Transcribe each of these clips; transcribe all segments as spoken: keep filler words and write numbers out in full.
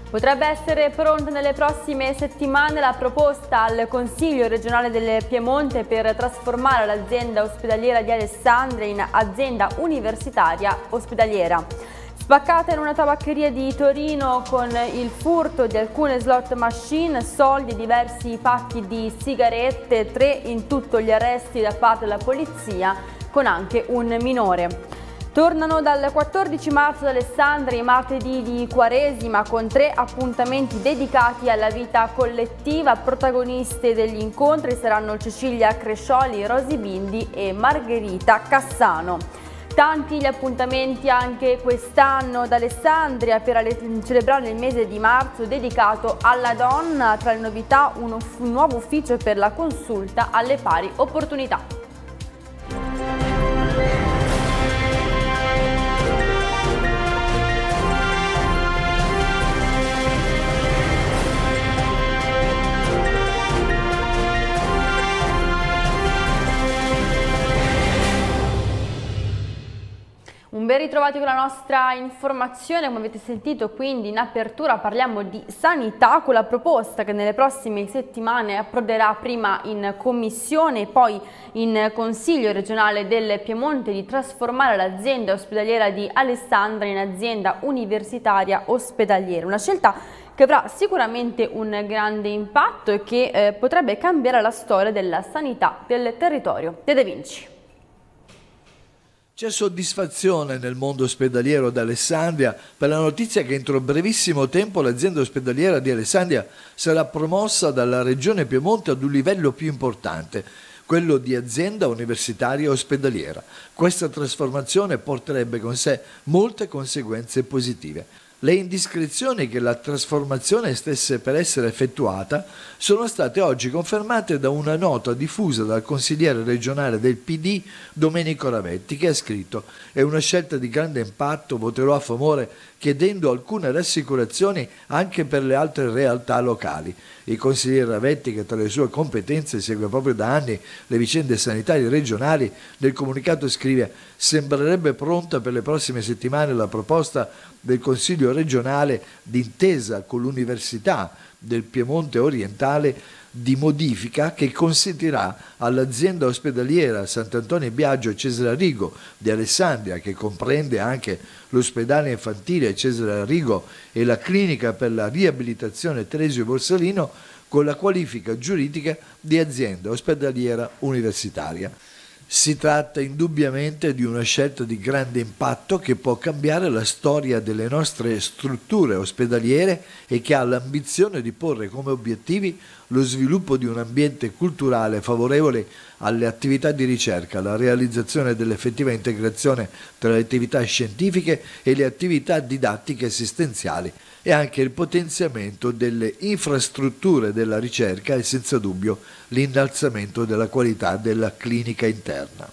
Potrebbe essere pronta nelle prossime settimane la proposta al Consiglio regionale del Piemonte per trasformare l'azienda ospedaliera di Alessandria in azienda universitaria ospedaliera. Spaccata in una tabaccheria di Torino con il furto di alcune slot machine, soldi e diversi pacchi di sigarette, tre in tutto gli arresti da parte della polizia, con anche un minore. Tornano dal quattordici marzo ad Alessandria i martedì di Quaresima con tre appuntamenti dedicati alla vita collettiva. Protagoniste degli incontri saranno Cecilia Crescioli, Rosy Bindi e Margherita Cassano. Tanti gli appuntamenti anche quest'anno ad Alessandria per celebrare il mese di marzo dedicato alla donna. Tra le novità un, un nuovo ufficio per la consulta alle pari opportunità. Un ben ritrovati con la nostra informazione. Come avete sentito, quindi in apertura parliamo di sanità, con la proposta che nelle prossime settimane approderà prima in commissione e poi in Consiglio regionale del Piemonte di trasformare l'azienda ospedaliera di Alessandria in azienda universitaria ospedaliera. Una scelta che avrà sicuramente un grande impatto e che eh, potrebbe cambiare la storia della sanità del territorio. De De Vinci. C'è soddisfazione nel mondo ospedaliero di Alessandria per la notizia che entro brevissimo tempo l'azienda ospedaliera di Alessandria sarà promossa dalla Regione Piemonte ad un livello più importante, quello di azienda universitaria ospedaliera. Questa trasformazione porterebbe con sé molte conseguenze positive. Le indiscrezioni che la trasformazione stesse per essere effettuata sono state oggi confermate da una nota diffusa dal consigliere regionale del P D Domenico Ravetti, che ha scritto: «È una scelta di grande impatto, voterò a favore chiedendo alcune rassicurazioni anche per le altre realtà locali». Il consigliere Ravetti, che tra le sue competenze segue proprio da anni le vicende sanitarie regionali, nel comunicato scrive: «Sembrerebbe pronta per le prossime settimane la proposta del Consiglio regionale d'intesa con l'Università del Piemonte Orientale di modifica che consentirà all'azienda ospedaliera Sant'Antonio Biagio Cesare Rigo di Alessandria, che comprende anche l'ospedale infantile Cesare Rigo e la clinica per la riabilitazione Telesio Borsalino, con la qualifica giuridica di azienda ospedaliera universitaria. Si tratta indubbiamente di una scelta di grande impatto che può cambiare la storia delle nostre strutture ospedaliere e che ha l'ambizione di porre come obiettivi lo sviluppo di un ambiente culturale favorevole alle attività di ricerca, la realizzazione dell'effettiva integrazione tra le attività scientifiche e le attività didattiche assistenziali e anche il potenziamento delle infrastrutture della ricerca e senza dubbio l'innalzamento della qualità della clinica interna.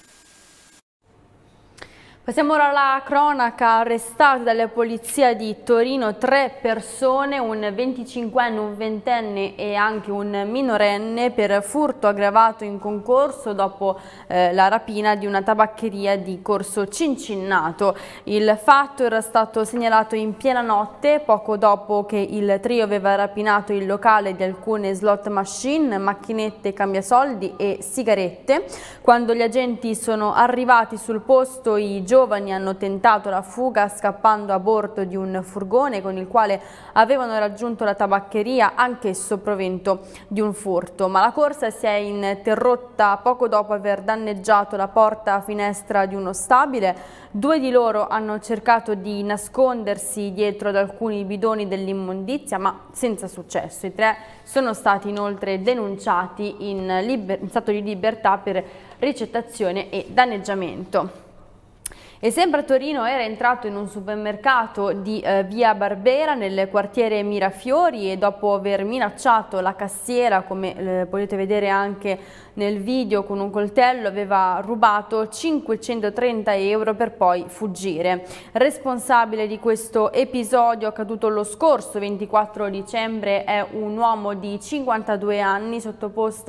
Passiamo ora alla cronaca. Arrestate dalla polizia di Torino tre persone, un venticinquenne, un ventenne e anche un minorenne, per furto aggravato in concorso dopo eh, la rapina di una tabaccheria di Corso Cincinnato. Il fatto era stato segnalato in piena notte, poco dopo che il trio aveva rapinato il locale di alcune slot machine, macchinette cambiasoldi e sigarette. Quando gli agenti sono arrivati sul posto, i giovani hanno tentato la fuga scappando a bordo di un furgone con il quale avevano raggiunto la tabaccheria, anch'esso provento di un furto, ma la corsa si è interrotta poco dopo aver danneggiato la porta finestra di uno stabile. Due di loro hanno cercato di nascondersi dietro ad alcuni bidoni dell'immondizia, ma senza successo. I tre sono stati inoltre denunciati in, in stato di libertà per ricettazione e danneggiamento. E sempre a Torino era entrato in un supermercato di eh, via Barbera nel quartiere Mirafiori e dopo aver minacciato la cassiera, come eh, potete vedere anche nel video, con un coltello aveva rubato cinquecentotrenta euro per poi fuggire. Responsabile di questo episodio accaduto lo scorso ventiquattro dicembre è un uomo di cinquantadue anni sottoposto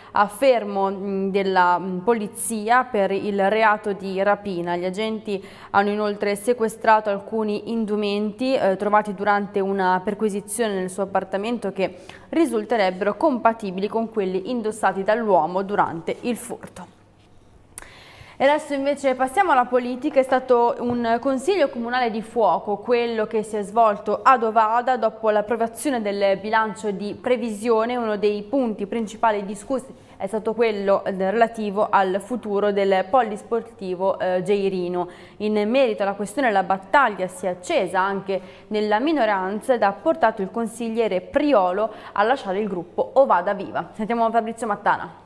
a fermo mh, della mh, polizia per il reato di rapina. Gli agenti hanno inoltre sequestrato alcuni indumenti eh, trovati durante una perquisizione nel suo appartamento che risulterebbero compatibili con quelli indossati dall'uomo durante il furto. E adesso invece passiamo alla politica. È stato un consiglio comunale di fuoco quello che si è svolto ad Ovada dopo l'approvazione del bilancio di previsione. Uno dei punti principali discussi è stato quello relativo al futuro del polisportivo eh, Geirino. In merito alla questione la battaglia si è accesa anche nella minoranza ed ha portato il consigliere Priolo a lasciare il gruppo Ovada Viva. Sentiamo Fabrizio Mattana.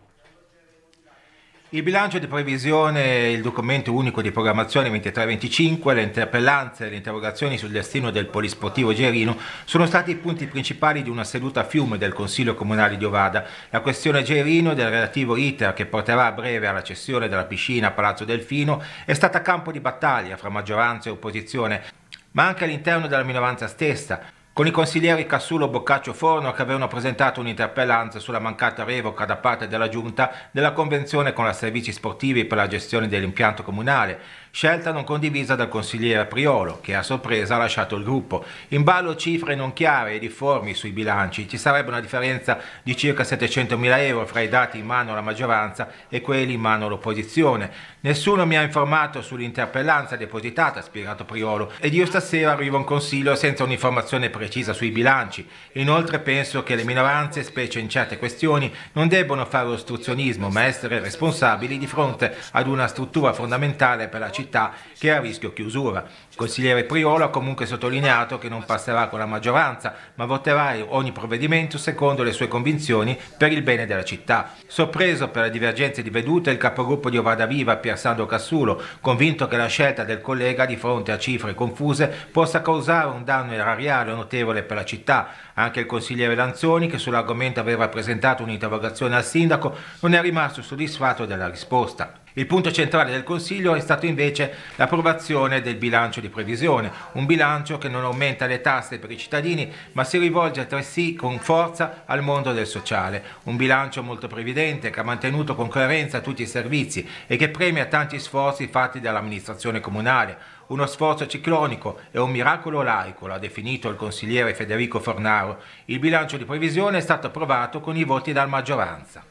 Il bilancio di previsione, il documento unico di programmazione ventitré venticinque, le interpellanze e le interrogazioni sul destino del polisportivo Geirino sono stati i punti principali di una seduta a fiume del Consiglio Comunale di Ovada. La questione Geirino e del relativo iter che porterà a breve alla cessione della piscina a Palazzo Delfino è stata campo di battaglia fra maggioranza e opposizione, ma anche all'interno della minoranza stessa, con i consiglieri Cassulo, Boccaccio, Forno che avevano presentato un'interpellanza sulla mancata revoca da parte della Giunta della convenzione con la Servizi Sportivi per la gestione dell'impianto comunale, scelta non condivisa dal consigliere Priolo, che a sorpresa ha lasciato il gruppo. In ballo cifre non chiare e difformi sui bilanci. Ci sarebbe una differenza di circa settecentomila euro fra i dati in mano alla maggioranza e quelli in mano all'opposizione. Nessuno mi ha informato sull'interpellanza depositata, ha spiegato Priolo, ed io stasera arrivo in consiglio senza un'informazione precisa sui bilanci. Inoltre penso che le minoranze, specie in certe questioni, non debbono fare ostruzionismo, ma essere responsabili di fronte ad una struttura fondamentale per la città che è a rischio chiusura. Il consigliere Priolo ha comunque sottolineato che non passerà con la maggioranza, ma voterà ogni provvedimento secondo le sue convinzioni per il bene della città. Sorpreso per le divergenze di vedute il capogruppo di Ovada Viva, Piersandro Cassulo, convinto che la scelta del collega di fronte a cifre confuse possa causare un danno erariale notevole per la città. Anche il consigliere Lanzoni, che sull'argomento aveva presentato un'interrogazione al sindaco, non è rimasto soddisfatto della risposta. Il punto centrale del Consiglio è stato invece l'approvazione del bilancio di previsione, un bilancio che non aumenta le tasse per i cittadini ma si rivolge altresì con forza al mondo del sociale, un bilancio molto previdente che ha mantenuto con coerenza tutti i servizi e che premia tanti sforzi fatti dall'amministrazione comunale. Uno sforzo ciclonico e un miracolo laico, l'ha definito il consigliere Federico Fornaro. Il bilancio di previsione è stato approvato con i voti dalla maggioranza.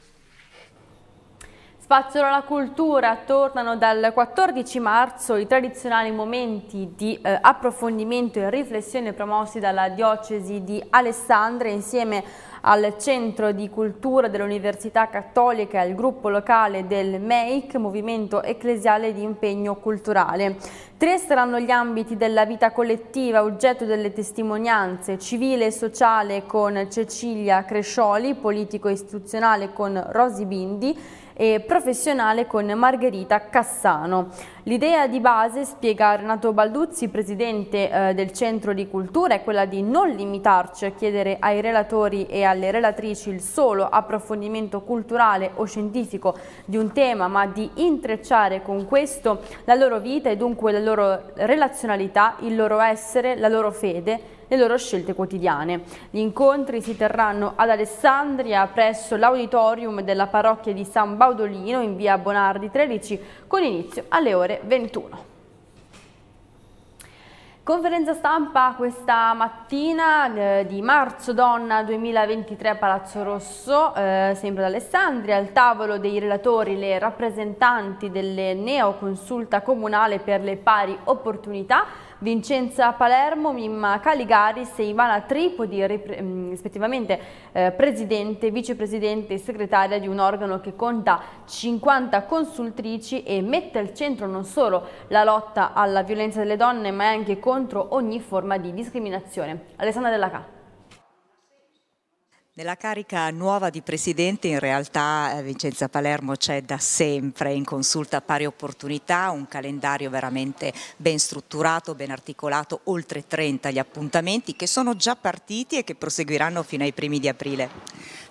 Spazio alla cultura. Tornano dal quattordici marzo i tradizionali momenti di eh, approfondimento e riflessione promossi dalla diocesi di Alessandria insieme al Centro di Cultura dell'Università Cattolica e al gruppo locale del M E I C, Movimento Ecclesiale di Impegno Culturale. Tre saranno gli ambiti della vita collettiva, oggetto delle testimonianze: civile e sociale con Cecilia Crescioli, politico e istituzionale con Rosi Bindi e professionale con Margherita Cassano. L'idea di base, spiega Renato Balduzzi, presidente eh, del Centro di Cultura, è quella di non limitarci a chiedere ai relatori e alle relatrici il solo approfondimento culturale o scientifico di un tema, ma di intrecciare con questo la loro vita e dunque la loro relazionalità, il loro essere, la loro fede, le loro scelte quotidiane. Gli incontri si terranno ad Alessandria presso l'auditorium della parrocchia di San Baudolino in via Bonardi tredici con inizio alle ore ventuno. Conferenza stampa questa mattina eh, di Marzo Donna duemilaventitré a Palazzo Rosso, eh, sempre ad Alessandria. Al tavolo dei relatori le rappresentanti delle neoconsulta comunale per le pari opportunità, Vincenza Palermo, Mimma Caligaris e Ivana Tripodi, rispettivamente eh, presidente, vicepresidente e segretaria di un organo che conta cinquanta consultrici e mette al centro non solo la lotta alla violenza delle donne ma anche contro ogni forma di discriminazione. Alessandra Della Ca. Nella carica nuova di Presidente in realtà eh, Vincenza Palermo c'è da sempre in consulta pari opportunità, un calendario veramente ben strutturato, ben articolato, oltre trenta gli appuntamenti che sono già partiti e che proseguiranno fino ai primi di aprile.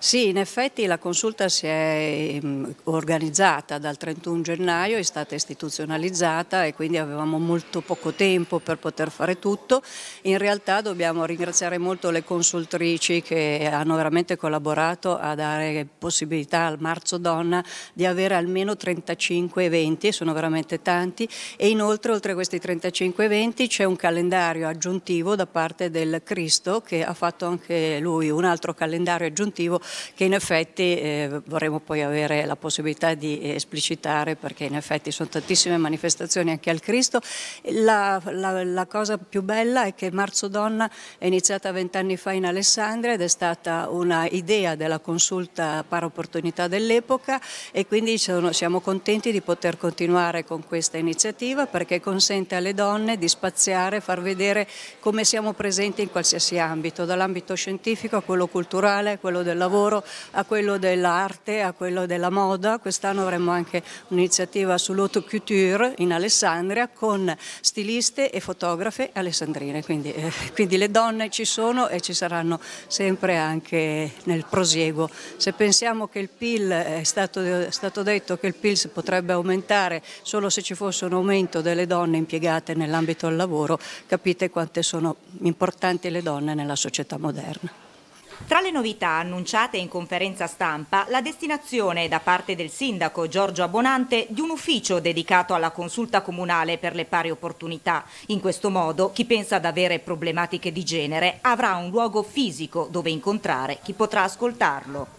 Sì, in effetti la consulta si è organizzata dal trentuno gennaio, è stata istituzionalizzata e quindi avevamo molto poco tempo per poter fare tutto. In realtà dobbiamo ringraziare molto le consultrici che hanno veramente collaborato a dare possibilità al Marzo Donna di avere almeno trentacinque eventi, sono veramente tanti, e inoltre oltre a questi trentacinque eventi c'è un calendario aggiuntivo da parte del Cristo, che ha fatto anche lui un altro calendario aggiuntivo che in effetti eh, vorremmo poi avere la possibilità di esplicitare, perché in effetti sono tantissime manifestazioni anche al Cristo. La, la, la cosa più bella è che Marzo Donna è iniziata vent'anni fa in Alessandria ed è stata una idea della consulta pari opportunità dell'epoca, e quindi sono, siamo contenti di poter continuare con questa iniziativa, perché consente alle donne di spaziare, far vedere come siamo presenti in qualsiasi ambito, dall'ambito scientifico a quello culturale, a quello del lavoro, a quello dell'arte, a quello della moda. Quest'anno avremo anche un'iniziativa sull'haute couture in Alessandria con stiliste e fotografe alessandrine, quindi, eh, quindi le donne ci sono e ci saranno sempre anche nel prosieguo. Se pensiamo che il P I L, è stato, è stato detto che il P I L si potrebbe aumentare solo se ci fosse un aumento delle donne impiegate nell'ambito del lavoro, capite quante sono importanti le donne nella società moderna. Tra le novità annunciate in conferenza stampa, la destinazione da parte del sindaco Giorgio Abbonante di un ufficio dedicato alla consulta comunale per le pari opportunità. In questo modo chi pensa ad avere problematiche di genere avrà un luogo fisico dove incontrare chi potrà ascoltarlo.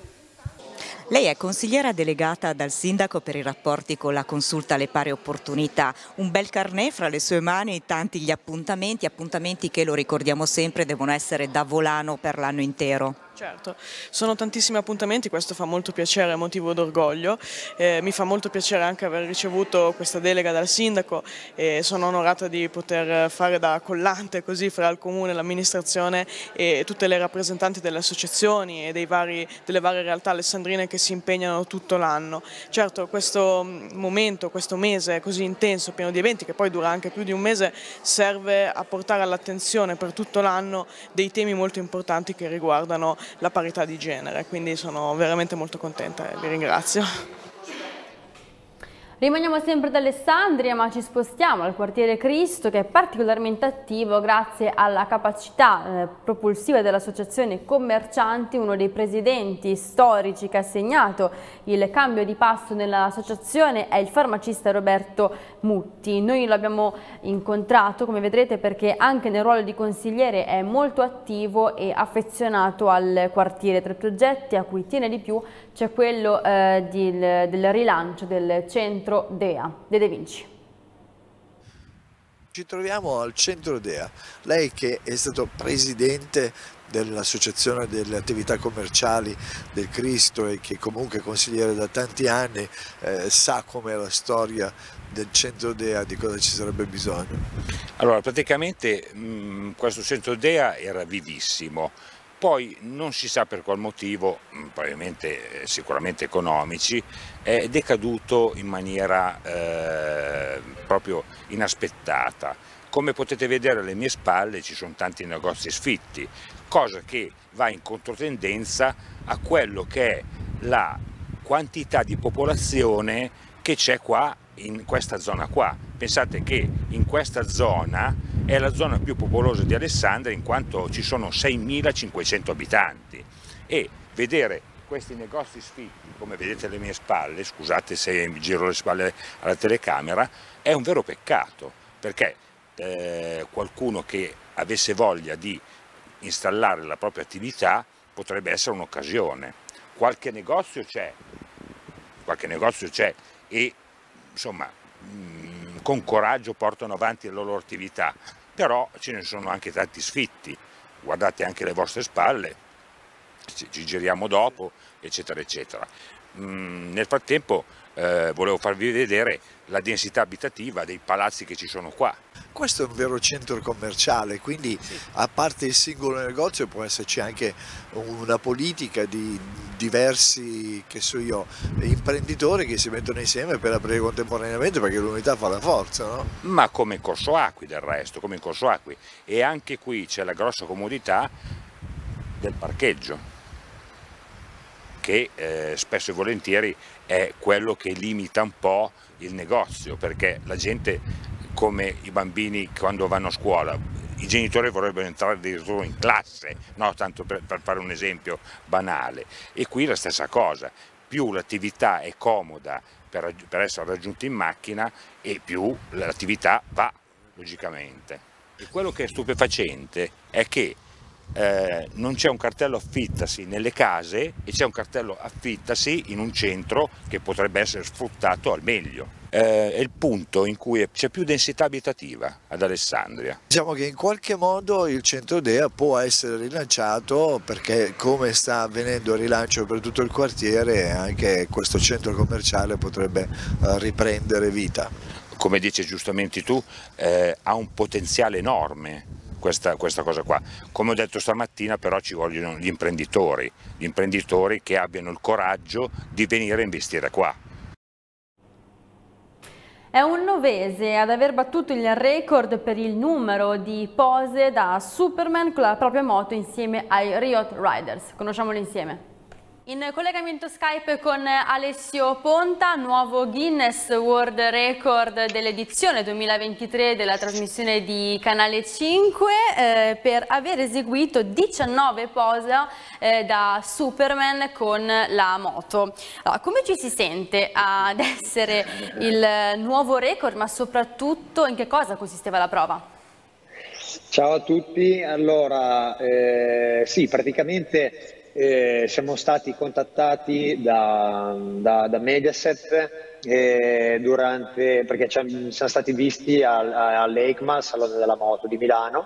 Lei è consigliera delegata dal sindaco per i rapporti con la consulta alle pari opportunità. Un bel carnet fra le sue mani, tanti gli appuntamenti, appuntamenti che, lo ricordiamo sempre, devono essere da volano per l'anno intero. Certo, sono tantissimi appuntamenti, questo fa molto piacere, è motivo d'orgoglio. Eh, mi fa molto piacere anche aver ricevuto questa delega dal sindaco e sono onorata di poter fare da collante così fra il comune, l'amministrazione e tutte le rappresentanti delle associazioni e dei vari, delle varie realtà alessandrine che si impegnano tutto l'anno. Certo, questo momento, questo mese così intenso, pieno di eventi, che poi dura anche più di un mese, serve a portare all'attenzione per tutto l'anno dei temi molto importanti che riguardano la parità di genere, quindi sono veramente molto contenta e vi ringrazio. Rimaniamo sempre ad Alessandria, ma ci spostiamo al quartiere Cristo, che è particolarmente attivo grazie alla capacità eh, propulsiva dell'associazione commercianti. Uno dei presidenti storici che ha segnato il cambio di passo nell'associazione è il farmacista Roberto Mutti. Noi lo abbiamo incontrato, come vedrete, perché anche nel ruolo di consigliere è molto attivo e affezionato al quartiere. Tra i progetti a cui tiene di più c'è quello eh, di, del rilancio del centro Dea. De De Vinci. Ci troviamo al centro Dea. Lei che è stato presidente dell'associazione delle attività commerciali del Cristo e che comunque è consigliere da tanti anni, eh, sa com'è la storia del centro Dea, di cosa ci sarebbe bisogno. Allora, praticamente mh, questo centro Dea era vivissimo. Poi non si sa per qual motivo, probabilmente sicuramente economici, è decaduto in maniera eh, proprio inaspettata. Come potete vedere alle mie spalle ci sono tanti negozi sfitti, cosa che va in controtendenza a quello che è la quantità di popolazione che c'è qua in questa zona qua. Pensate che in questa zona è la zona più popolosa di Alessandria, in quanto ci sono seimilacinquecento abitanti, e vedere questi negozi sfitti, come vedete alle mie spalle, scusate se mi giro le spalle alla telecamera, è un vero peccato, perché eh, qualcuno che avesse voglia di installare la propria attività potrebbe essere un'occasione. Qualche negozio c'è, qualche negozio c'è e insomma con coraggio portano avanti la loro attività, però ce ne sono anche tanti sfitti. Guardate anche le vostre spalle, ci giriamo dopo, eccetera eccetera. Mm, nel frattempo eh, volevo farvi vedere la densità abitativa dei palazzi che ci sono qua. Questo è un vero centro commerciale, quindi sì, a parte il singolo negozio può esserci anche una politica di diversi, che so io, imprenditori che si mettono insieme per aprire contemporaneamente, perché l'unità fa la forza, no? Ma come in Corso Acqui del resto, come in Corso Acqui. E anche qui c'è la grossa comodità del parcheggio. che eh, spesso e volentieri è quello che limita un po' il negozio, perché la gente, come i bambini quando vanno a scuola, i genitori vorrebbero entrare addirittura in classe, no? Tanto per, per fare un esempio banale, e qui la stessa cosa, più l'attività è comoda per, per essere raggiunta in macchina e più l'attività va, logicamente. E quello che è stupefacente è che Eh, non c'è un cartello affittasi nelle case e c'è un cartello affittasi in un centro che potrebbe essere sfruttato al meglio. Eh, è il punto in cui c'è più densità abitativa ad Alessandria. Diciamo che in qualche modo il centro Dea può essere rilanciato, perché come sta avvenendo il rilancio per tutto il quartiere, anche questo centro commerciale potrebbe eh, riprendere vita. Come dici giustamente tu, eh, ha un potenziale enorme. Questa, questa cosa qua. Come ho detto stamattina, però ci vogliono gli imprenditori, gli imprenditori che abbiano il coraggio di venire a investire qua. È un novese ad aver battuto il record per il numero di pose da Superman con la propria moto insieme ai Riot Riders. Conosciamolo insieme. In collegamento Skype con Alessio Ponta, nuovo Guinness World Record dell'edizione duemilaventitré della trasmissione di Canale cinque eh, per aver eseguito diciannove pose eh, da Superman con la moto. Allora, come ci si sente ad essere il nuovo record, ma soprattutto in che cosa consisteva la prova? Ciao a tutti, allora eh, sì, praticamente Eh, siamo stati contattati da, da, da Mediaset eh, durante, perché siamo stati visti all'EICMA, al Salone della Moto di Milano,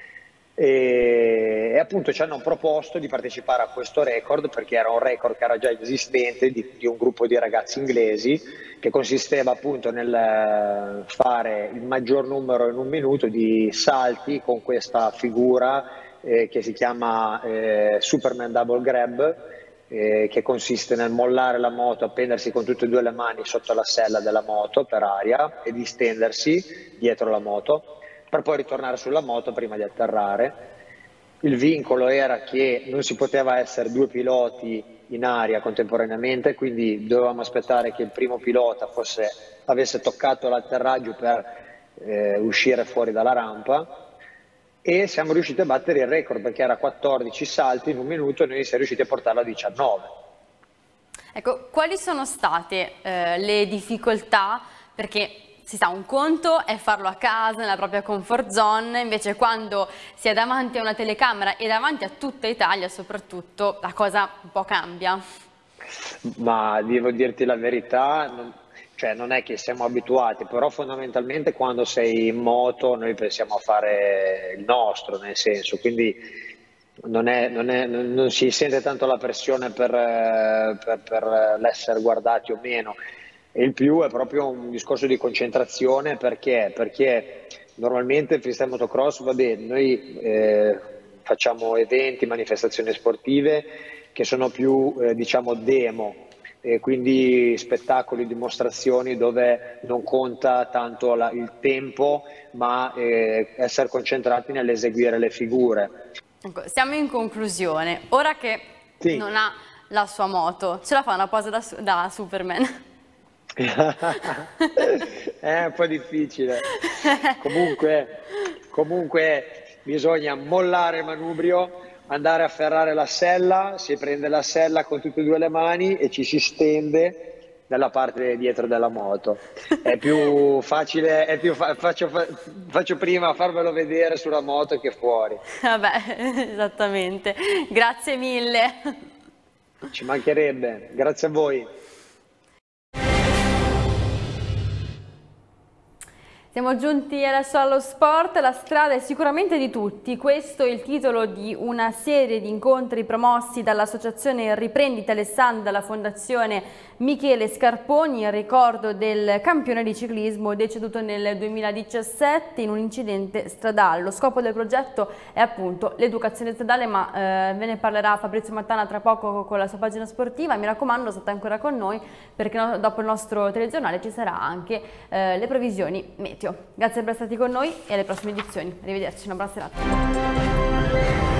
e, e appunto ci hanno proposto di partecipare a questo record, perché era un record che era già esistente di, di un gruppo di ragazzi inglesi, che consisteva appunto nel fare il maggior numero in un minuto di salti con questa figura Eh, che si chiama eh, Superman Double Grab, eh, che consiste nel mollare la moto, appendersi con tutte e due le mani sotto la sella della moto per aria e distendersi dietro la moto per poi ritornare sulla moto prima di atterrare. Il vincolo era che non si poteva essere due piloti in aria contemporaneamente, quindi dovevamo aspettare che il primo pilota fosse, avesse toccato l'atterraggio per eh, uscire fuori dalla rampa. E siamo riusciti a battere il record, perché era quattordici salti in un minuto e noi siamo riusciti a portarlo a diciannove. Ecco, quali sono state eh, le difficoltà? Perché si sa, un conto è farlo a casa, nella propria comfort zone, invece quando si è davanti a una telecamera e davanti a tutta Italia soprattutto, la cosa un po' cambia. Ma devo dirti la verità, non... Cioè non è che siamo abituati, però fondamentalmente quando sei in moto noi pensiamo a fare il nostro, nel senso, quindi non, è, non, è, non si sente tanto la pressione per, per, per l'essere guardati o meno. E il più è proprio un discorso di concentrazione, perché, perché normalmente il freestyle motocross, vabbè, noi eh, facciamo eventi, manifestazioni sportive che sono più eh, diciamo demo, e quindi spettacoli, dimostrazioni dove non conta tanto la, il tempo, ma eh, essere concentrati nell'eseguire le figure. Ecco, siamo in conclusione. Ora che sì. non ha la sua moto, ce la fa una posa da, da Superman? È un po' difficile. Comunque, comunque bisogna mollare il manubrio, andare a ferrare la sella, si prende la sella con tutte e due le mani e ci si stende dalla parte dietro della moto. È più facile, è più fa faccio, fa faccio prima a farvelo vedere sulla moto che fuori. Vabbè, esattamente. Grazie mille. Ci mancherebbe, grazie a voi. Siamo giunti adesso allo sport, la strada è sicuramente di tutti, questo è il titolo di una serie di incontri promossi dall'associazione Riprenditi Alessandria, dalla fondazione Michele Scarponi, in ricordo del campione di ciclismo deceduto nel duemiladiciassette in un incidente stradale. Lo scopo del progetto è appunto l'educazione stradale, ma eh, ve ne parlerà Fabrizio Mattana tra poco con la sua pagina sportiva. Mi raccomando, state ancora con noi, perché no, dopo il nostro telegiornale ci sarà anche eh, le previsioni meteo. Grazie per essere stati con noi e alle prossime edizioni. Arrivederci, una buona serata.